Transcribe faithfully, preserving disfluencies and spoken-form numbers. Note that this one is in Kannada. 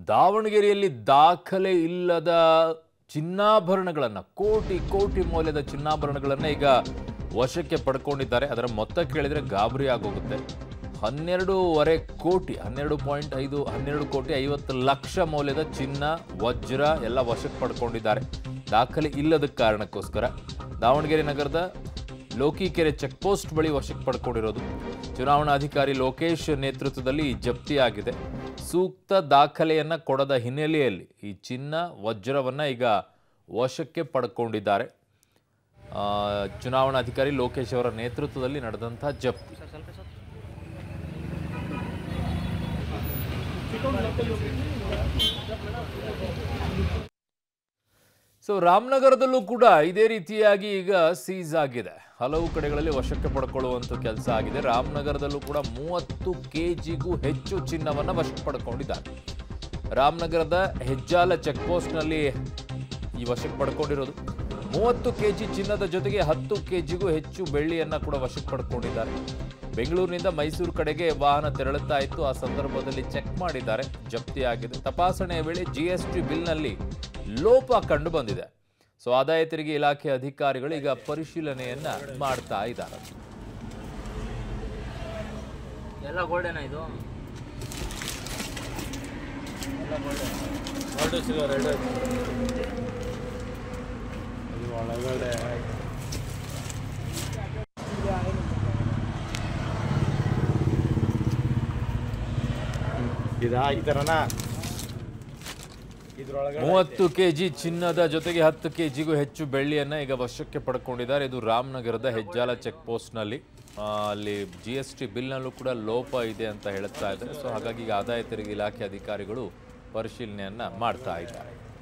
ದಾವಣಗೆರೆಯಲ್ಲಿ ದಾಖಲೆ ಇಲ್ಲದ ಚಿನ್ನಾಭರಣಗಳನ್ನು ಕೋಟಿ ಕೋಟಿ ಮೌಲ್ಯದ ಚಿನ್ನಾಭರಣಗಳನ್ನು ಈಗ ವಶಕ್ಕೆ ಪಡ್ಕೊಂಡಿದ್ದಾರೆ. ಅದರ ಮೊತ್ತ ಕೇಳಿದರೆ ಗಾಬರಿ ಆಗೋಗುತ್ತೆ. ಹನ್ನೆರಡೂವರೆ ಕೋಟಿ ಹನ್ನೆರಡು ಪಾಯಿಂಟ್ ಐದು ಹನ್ನೆರಡು ಕೋಟಿ ಐವತ್ತು ಲಕ್ಷ ಮೌಲ್ಯದ ಚಿನ್ನ ವಜ್ರ ಎಲ್ಲ ವಶಕ್ಕೆ ಪಡ್ಕೊಂಡಿದ್ದಾರೆ. ದಾಖಲೆ ಇಲ್ಲದ ಕಾರಣಕ್ಕೋಸ್ಕರ ದಾವಣಗೆರೆ ನಗರದ ಲೋಕಿಕೆರೆ ಚೆಕ್ ಪೋಸ್ಟ್ ಬಳಿ ವಶಕ್ಕೆ ಪಡ್ಕೊಂಡಿರೋದು. ಚುನಾವಣಾಧಿಕಾರಿ ಲೋಕೇಶ್ ನೇತೃತ್ವದಲ್ಲಿ ಜಪ್ತಿಯಾಗಿದೆ. ಸೂಕ್ತ ದಾಖಲೆಯನ್ನ ಕೊಡದ ಹಿನ್ನೆಲೆಯಲ್ಲಿ ಈ ಚಿನ್ನ ವಜ್ರವನ್ನ ಈಗ ವಶಕ್ಕೆ ಪಡ್ಕೊಂಡಿದ್ದಾರೆ. ಚುನಾವಣಾಧಿಕಾರಿ ಲೋಕೇಶ್ ಅವರ ನೇತೃತ್ವದಲ್ಲಿ ನಡೆದಂತಹ ಜಪ್ತಿ. ಸೊ ರಾಮನಗರದಲ್ಲೂ ಕೂಡ ಇದೇ ರೀತಿಯಾಗಿ ಈಗ ಸೀಸ್ ಆಗಿದೆ. ಹಲವು ಕಡೆಗಳಲ್ಲಿ ವಶಕ್ಕೆ ಪಡ್ಕೊಳ್ಳುವಂಥ ಕೆಲಸ ಆಗಿದೆ. ರಾಮನಗರದಲ್ಲೂ ಕೂಡ ಮೂವತ್ತು ಕೆಜಿಗೂ ಹೆಚ್ಚು ಚಿನ್ನವನ್ನು ವಶಕ್ಕೆ ಪಡ್ಕೊಂಡಿದ್ದಾರೆ. ರಾಮನಗರದ ಹೆಜ್ಜಾಲ ಚೆಕ್ ಪೋಸ್ಟ್ನಲ್ಲಿ ಈ ವಶಕ್ಕೆ ಪಡ್ಕೊಂಡಿರೋದು. ಮೂವತ್ತು ಕೆಜಿ ಚಿನ್ನದ ಜೊತೆಗೆ ಹತ್ತು ಕೆಜಿಗೂ ಹೆಚ್ಚು ಬೆಳ್ಳಿಯನ್ನ ಕೂಡ ವಶಕ್ಕೆ ಪಡ್ಕೊಂಡಿದ್ದಾರೆ. ಬೆಂಗಳೂರಿನಿಂದ ಮೈಸೂರು ಕಡೆಗೆ ವಾಹನ ತೆರಳುತ್ತಾ ಇತ್ತು. ಆ ಸಂದರ್ಭದಲ್ಲಿ ಚೆಕ್ ಮಾಡಿದ್ದಾರೆ, ಜಪ್ತಿಯಾಗಿದೆ. ತಪಾಸಣೆಯ ವೇಳೆ ಜಿಎಸ್ಟಿ ಬಿಲ್ನಲ್ಲಿ ಲೋಪ ಕಂಡು ಬಂದಿದೆ. ಸೊ ಆದಾಯ ತೆರಿಗೆ ಇಲಾಖೆ ಅಧಿಕಾರಿಗಳು ಈಗ ಪರಿಶೀಲನೆಯನ್ನ ಮಾಡ್ತಾ ಇದ್ದಾರೆ. ಎಲ್ಲ ಗೋಲ್ಡನ್ ಇದು ಒಳಗಡೆ ಇದಾಗಿದ್ದಾರನ. ಮೂವತ್ತು ಕೆಜಿ ಚಿನ್ನದ ಜೊತೆಗೆ ಹತ್ತು ಕೆಜಿಗೂ ಹೆಚ್ಚು ಬೆಳ್ಳಿಯನ್ನ ಈಗ ವಶಕ್ಕೆ ಪಡ್ಕೊಂಡಿದ್ದಾರೆ. ಇದು ರಾಮನಗರದ ಹೆಜ್ಜಾಲ ಚೆಕ್ ಪೋಸ್ಟ್ನಲ್ಲಿ. ಅಲ್ಲಿ ಜಿ ಎಸ್ ಟಿ ಬಿಲ್ನಲ್ಲೂ ಕೂಡ ಲೋಪ ಇದೆ ಅಂತ ಹೇಳ್ತಾ ಇದ್ದಾರೆ. ಸೊ ಹಾಗಾಗಿ ಈಗ ಆದಾಯ ತೆರಿಗೆ ಇಲಾಖೆ ಅಧಿಕಾರಿಗಳು ಪರಿಶೀಲನೆಯನ್ನ ಮಾಡ್ತಾ ಇದ್ದಾರೆ.